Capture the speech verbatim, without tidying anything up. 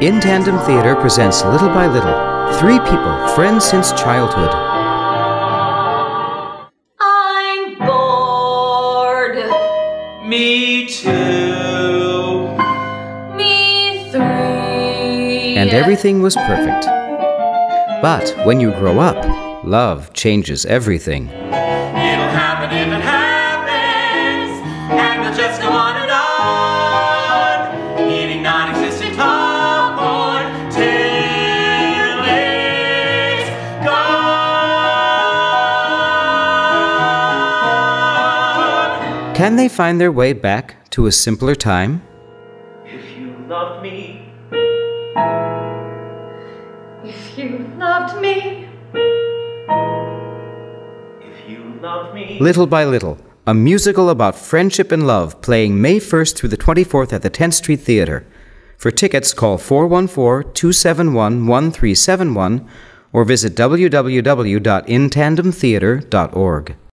In Tandem Theater presents Little by Little, three people, friends since childhood. I'm bored. Me too. Me three. And everything was perfect. But when you grow up, love changes everything. It'll happen if it happens, and we'll just go on and on, eating non-existent popcorn till it's gone. Can they find their way back to a simpler time? If you loved me, If you loved me. if you loved me. Little by Little, a musical about friendship and love playing May first through the twenty-fourth at the tenth Street Theater. For tickets, call four one four, two seven one, one three seven one or visit w w w dot in tandem theater dot org.